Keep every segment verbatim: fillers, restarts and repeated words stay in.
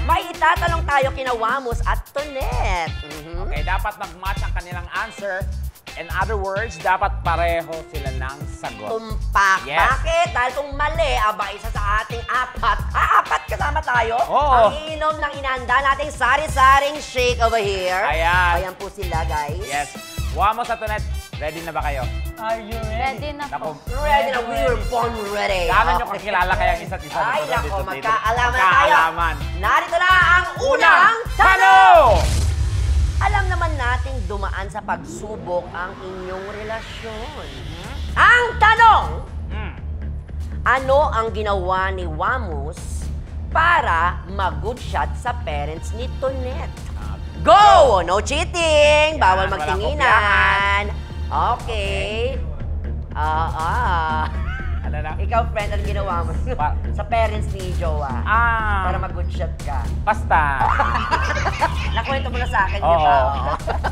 may itatanong tayo kina Wamos at Tonet. Mm-hmm. Okay, dapat mag-match ang kanilang answer. In other words, dapat pareho sila ng sagot. Tumpak. Yes. Bakit? Dahil kung mali, aba, isa sa ating apat. Ah, apat kasama tayo. Oo. Ang iinom ng inanda nating sari-saring shake over here. Ayan. Ayan po sila, guys. Yes. Wamos at Tonet, ready na ba kayo? Are you ready? Ready na po. Naku, Ready na. We were born ready. gaano nyo kakilala kayang isa't isa? Ay, dito, nako, dito, dito? magkaalaman na tayo. Magkaalaman. Narito na ang unang tanong! Tanong! Alam naman nating dumaan sa pagsubok ang inyong relasyon. Ang tanong, Mm. ano ang ginawa ni Wamos para mag-good shot sa parents ni Tonet? Go! No cheating! Bawal Yan, walang magtinginan. Okay. Ah, ah. Ano na? Ikaw, friend, ano ginawa mo? Pa- sa parents ni Jowa. Ah, Para mag-good shot ka. basta. Nakwento mo na sa akin, di Oo. ba? Oo.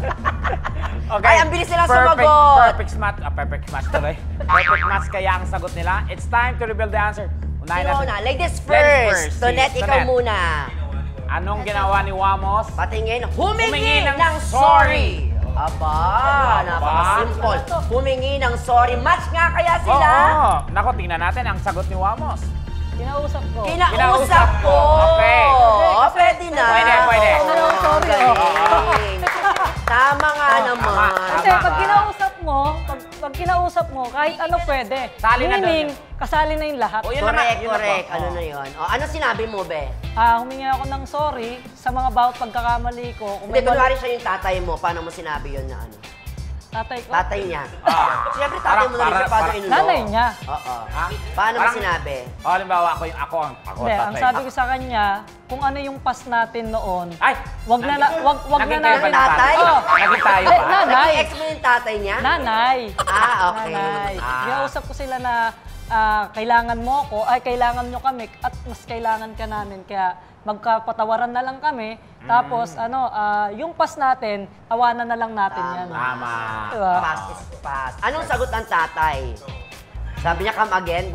Okay. Ay, ang bilis nilang Perfect- sumagot. Perfect match. Ah, perfect match tuloy. Perfect match kaya ang sagot nila. It's time to reveal the answer. Unahin Sino natin. na? Ladies first. Ladies first. Tonet, Si ikaw Tonet. muna. Anong ginawa ni Wamos? Patingin, humingi, Humingi ng ng sorry. Aba, Aba. napaka-simple. Humingi ng sorry. Match nga kaya Oo. sila? Nako, tingnan natin ang sagot ni Wamos. Kinausap ko. Kinausap Kinausap ko. ko. Okay. Oh, pwede na. Pwede, pwede. Oh, Sorry, galing. Tama nga Oh, naman. tama, Kasi tama. pag kinausap mo, pag, pag kinausap mo, kahit ano pwede. Sali na Meaning, doon. kasali na yung lahat. O, yun na nga, Correct, yun na po. correct. Ano Oo. na yun? Oh, ano sinabi mo, be? Ah, humingi ako ng sorry sa mga bawat pagkakamali ko. Kung Hindi, may kunwari mali- siya yung tatay mo. Paano mo sinabi yun na ano? tatay ko. Tatay niya. Ah. Siyempre, tatay mo na rin Para- siya, paano para- in-law? Nanay niya. Oo. Ha? Paano mo Parang- sinabi? O, halimbawa, ako yung ako ang ako Hindi, ang ang tatay. sabi ko sa kanya, kung ano yung past natin noon, Ay! wag na, na- wag, wag na Naging kayo ba natin. ng tatay? Oo. Naging tayo Hindi, ba? nanay. Ex mo yung tatay niya? Nanay. Ah, okay. Nanay. Ah. Ginausap ko sila na ah, kailangan mo ako, ay kailangan nyo kami, at mas kailangan ka namin. Kaya magkapatawaran na lang kami. Tapos, ano, ah, yung past natin, tawanan na lang natin yan. Tama. Diba? Pass is pass. Anong sagot ng tatay? Sabi niya, come again.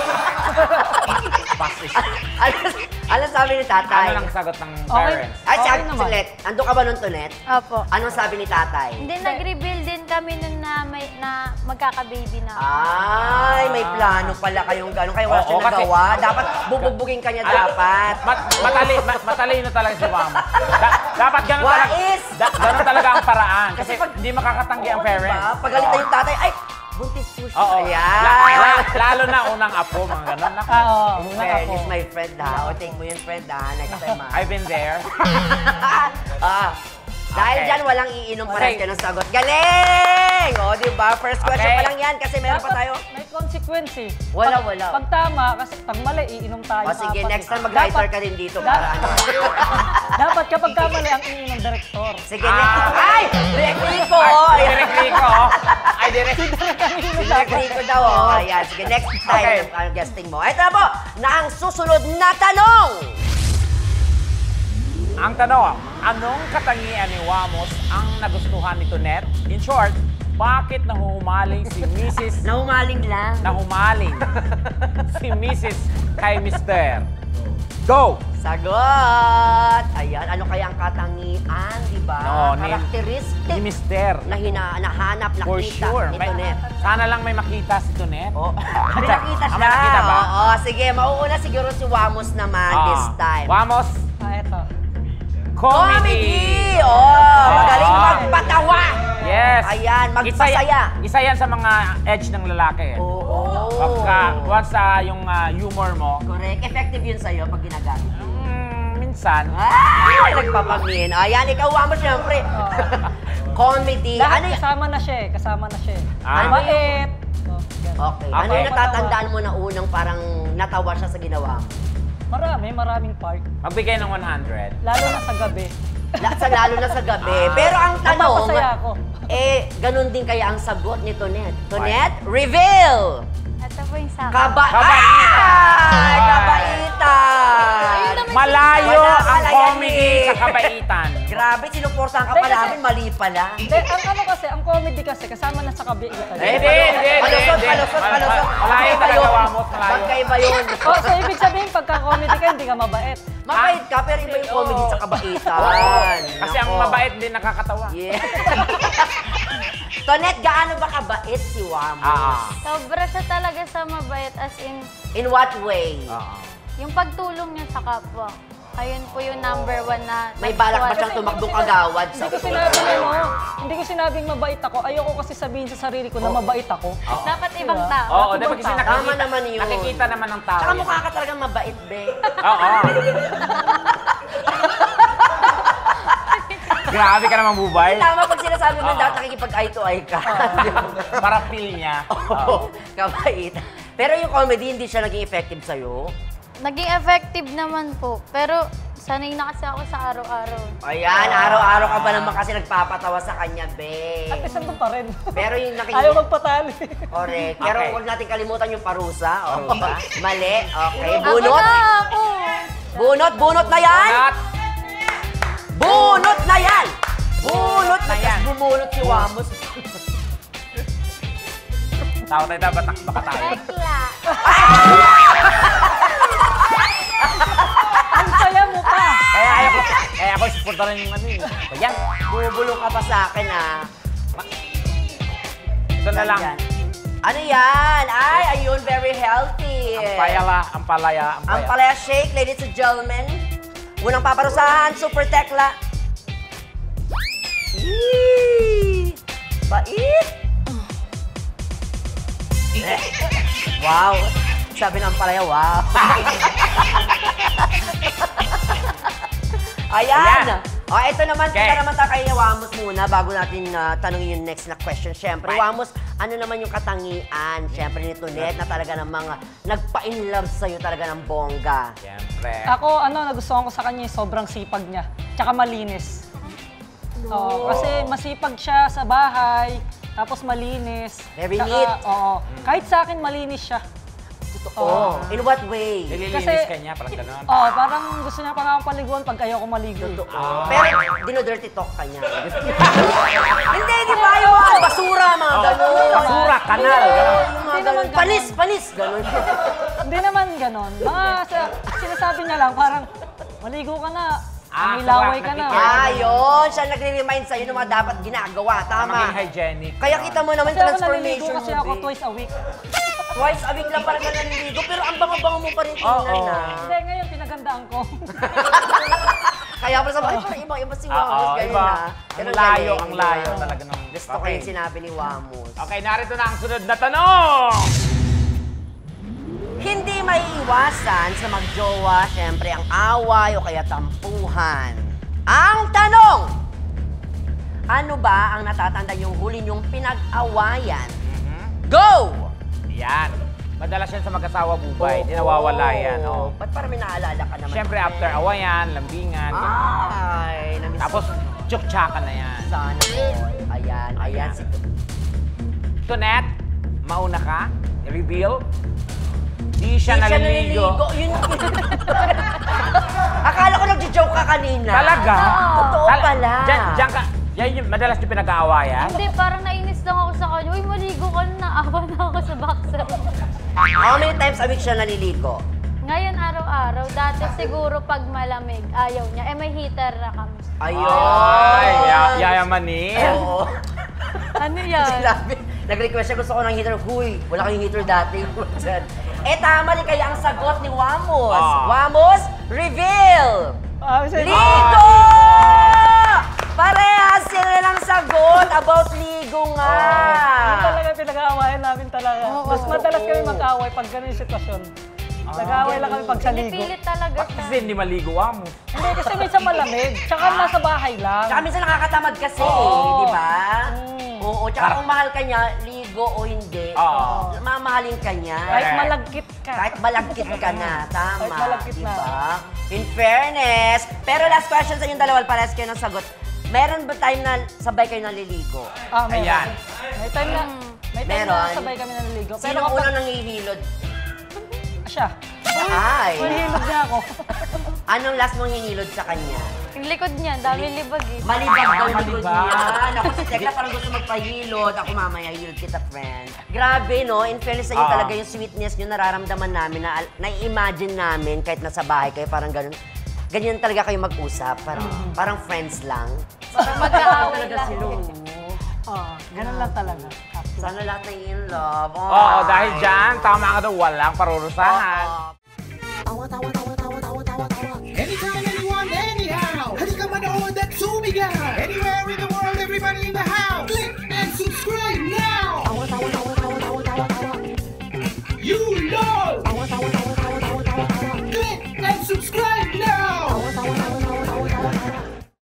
Pass is... ano, ano sabi ni tatay? Ano lang sagot ng Okay. parents? Ay, Okay sabi, naman. saglit. Ando ka ba nun, Tonet? Opo. Anong sabi ni tatay? Hindi, nag-reveal din kami nun na, may, na magkaka-baby na ako. Ay, may plano pala kayong gano'n. Kaya wala Oo, siya kasi- nagawa. Dapat bubugbugin ka niya Ala, dapat. Mat, matali, mat, matalino talaga si Mama. Da, dapat ganun What talaga. is? Da, ganun talaga ang paraan. Kasi, Kasi pag- hindi makakatanggi ang Oo, parents. diba? Pagalit na yung tatay, ay, buntis po siya. Oo. Ayan. La, la, lalo na unang apo, mga ganun. Naku. Ah, oo. In Una fairness, ako. my friend ha. O, take mo yun, friend ha. Next time ha. I've been there. ah, dahil Okay. dyan, walang iinom pa rin Okay. ka ng sagot. Galing! O, di ba? First question Okay. pa lang yan kasi meron pa Dapat tayo. may consequence eh. Wala, Pag- wala. Pag tama, kasi pag mali, iinom tayo. O, sige, apat. next time mag-lighter Dapat- ka din dito dapat- para ano. Dapat kapag kamali ang iinom ng direktor. Sige, Ah. next. Ay! Direct Rico! Ay, Ayan. direct Rico. Ay, direct. Si Direct Rico daw. Oh. Ayan, sige, next time Okay. ang guesting mo. Ito na po, na ang susunod na tanong. Ang tanong, anong katangian ni Wamos ang nagustuhan ni Tonet? In short, bakit nahuhumaling si Missus Nahumaling lang. Nahumaling si Missus kay Mister? Go! Sagot! Ayan, ano kaya ang katangian, di ba? No, ni- Characteristic Ni Mister. na hina, nahanap, nakita For sure. ni May- Tonet. sana lang may makita si Tonet. Oh, may nakita Ah, siya. may nakita ba? Oo, sige, mauuna siguro si Wamos naman Ah, this time. Wamos, Ah, eto. Comedy! Oh, magaling Ah. magpatawa! Yes. Ayan, Isa, magpasaya. yan- isa yan sa mga edge ng lalaki. Oo. Pagka, once ah, yung ah, humor mo, Correct. Effective yun sa'yo pag ginagamit. mm, minsan, Ay, nagpapamin. Ayan, ikaw, Wamos, syempre. Comedy. Lahat Ano y- kasama na siya eh. Kasama na siya eh. Ah. Mabait. Oh, ganun. Okay. Ano Okay. yung natatandaan mo na unang parang natawa siya sa ginawa mo? Marami, maraming part. magbigay ng one hundred. Lalo na sa gabi. La- sa, lalo na sa gabi. Pero ang tanong, Napapasaya ako. eh, ganun din kaya ang sagot ni Tonet. Tonet, reveal! Ito po yung sa akin. Kaba Kabaitan! Ay, kabaitan! kabaitan! Malayo Wala ang pala yan comedy eh. sa kabaitan. Grabe, sinuportahan ka Hindi, pa kasi- namin, mali pala. Hindi, ang ano kasi, ang comedy kasi, kasama na sa kabaitan. Eh, Hindi, hindi, hindi, Palusot, hindi. palusot, Mal- palusot. mal- malayo Magkaiba talaga, yun. Wamos, malayo. Magkaiba yun. Oh, so ibig sabihin, pagka-comedy ka, hindi ka mabait. Mabait ka, pero iba yung comedy sa kabaitan. Kasi ang Nako. mabait din nakakatawa. Yeah. Tonet, gaano ba kabait si Wamos? Ah, Sobra siya talaga sa mabait, as in, In what way? ah. yung pagtulong niya sa kapwa. Ayun po yung number one na... May balak ba siyang Kasi tumakbong hindi ko kagawad Hindi sa ko sinabing ano, hindi ko sinabing mabait ako. Ayoko kasi sabihin sa sarili ko na mabait ako. Dapat ibang Diba? tao. Oo, dapat kasi Tama nakikita, naman yun. nakikita naman ng tao. Tsaka yan. mukha ka talagang mabait, be. Oo. Grabe ka naman, Bubay. Tama pag sinasabi mo Oo. dapat nakikipag-eye to eye ka. Para feel niya. Oo, kabait. Pero yung comedy, hindi siya naging effective sa'yo? Naging effective naman po. Pero sanay na kasi ako sa araw-araw. Ayan, araw-araw ka ba naman kasi nagpapatawa sa kanya, be. At isang doon pa rin. Pero yung nakikita... Ayaw magpatali. Correct. Pero Okay. huwag natin kalimutan yung parusa. O, Parusa. mali. Okay, Ako bunot. na ako! Bunot, bunot na yan! At, Bunot na yan! Bunot na Na yan. yan! Bumunot si Wamos. tao tayo dapat baka tayo. Tekla! Ang saya mo pa. Kaya ayaw ko, kaya ako supporta rin yung ano eh. Ayan, Bumubulong ka pa sa akin, ah. ito na lang. Yan. Ano yan? Ay, ayun, very healthy. Ang payala, ang palaya, ang Ang paya. palaya shake, ladies and gentlemen. Unang paparusahan, Super Tekla. Eee! Bait! Wow! Sabi ng palaya, wow! Ayan! Ayan. O, ito naman, Okay. kita naman tayo kay Wamos muna bago natin ah, tanungin yung next na question. Siyempre, Right. Wamos, ano naman yung katangian, siyempre, ni Tonet na talaga namang ah, nagpa-inlove sa'yo talaga ng bongga? Siyempre. Ako, ano, nagustuhan ko sa kanya yung sobrang sipag niya. Tsaka malinis. Oo, kasi masipag siya sa bahay, tapos malinis. Very Tsaka, neat. Oo. Kahit sa akin, malinis siya. Oh, in what way? Nililinis Kasi- ka niya, parang gano'n. Oo, parang gusto niya pa nga akong paliguan pag ayaw ko maligo. Oh. Pero dino-dirty talk ka niya. Hindi, di ba? Yung mga basura, mga Oo. gano'n. Basura, kanal, Oo, gano'n. yung mga Hindi naman gano'n. gano'n. Panis, panis, gano'n. Hindi naman ganon. Mga sa, sinasabi niya lang, parang maligo ka na, Ah, umilaway sarap, ka na. nakikita. Ah, yun. Siya nagre-remind sa'yo ng mga dapat ginagawa. Tama. Maging hygienic. Kaya kita mo naman Kasi ako naliligo transformation kasi mo, ako babe. twice a week. Twice a week lang parang ka naliligo, pero ang bango-bango mo pa rin tingnan Oo. na. Hindi, ngayon pinagandaan ko. Kaya pala sa mga, parang ibang-iba si Wamos, Oo, ganyan iba. na. Ang Pero layo, galing, ang di ba? layo talaga ng... Gusto ko Okay. yung sinabi ni Wamos. Okay, narito na ang sunod na tanong! Hindi maiiwasan sa magjowa, syempre, ang away o kaya tampuhan. Ang tanong! Ano ba ang natatanda yung huli niyong pinag-awayan? Mhm. Go! Yan. Madalas yan sa mag-asawa, Bubay. Di nawawala yan. Oh. Ba't parang may naalala ka naman? Siyempre, after awayan, lambingan, ganun. Ay, namiss Tapos, tsuktsakan na yan. sana all. Ayan, ayan. Ayan. Si Tonet, mauna ka. Reveal. Di siya Di siya naliligo. Yun. Akala ko nag-joke ka kanina. Talaga? Totoo Tal- pala. Diyan, diyan ka. Yan yung madalas yung pinag-aawayan. Hindi, parang nainis lang ako sa kanya. Uy, maligo ka na. Naawa na ako sa boxer. How many times a week siya naliligo? Ngayon, araw-araw. Dati siguro pag malamig, ayaw niya. Eh, may heater na kami. Ayun. Ay, ya- yayamanin. Oo. Ano yan? Sinabi, nag-request siya, gusto ko ng heater. Huy, wala kayong heater dati. eh, tama rin kaya ang sagot ni Wamos. Ah. Wamos, reveal! Ah, kasi- Ligo! Parehas sila ng sagot about ligo nga. Yun talaga pinag-aawayan namin talaga. Oo. Mas madalas kami mag-aaway pag ganun yung sitwasyon. Nag-aaway lang kami pag sa ligo. Pinipilit talaga Ba't siya. kasi hindi maligo mo? Hindi, kasi minsan malamig. Tsaka nasa bahay lang. Tsaka minsan nakakatamad kasi, Oo. di ba? Mm. Oo, tsaka kung mahal ka niya, ligo o hindi, Oo. mamahalin ka niya. Kahit malagkit ka. Kahit malagkit ka na, tama. Kahit malagkit di na. ba? In fairness. Pero last question sa inyong dalawa, parehas kayo ng sagot. Meron ba time na sabay kayo naliligo? Ah, meron. Ayan. May time na, may time Meron. na sabay kami naliligo. Sino ang kapag- unang nangihilod? Siya. Ay! Hinilod niya ako. Anong last mong hinilod sa kanya? Yung likod niya, dami libag eh. Malibag daw likod malibag. niya. Naku, si Tekla parang gusto magpahilod. Ako mamaya, hilod kita, friend. Grabe, no? In fairness sa'yo Ah. talaga yung sweetness nyo, nararamdaman namin, na na-imagine namin kahit nasa bahay kayo, parang ganun. Ganyan talaga kayo mag-usap. Parang, parang friends lang. Parang magkaaway Talaga lang. sila. Oo, ganun lang talaga. Sana lahat na in love. Oo, dahil dyan, tama ka daw, walang parurusahan. Oo.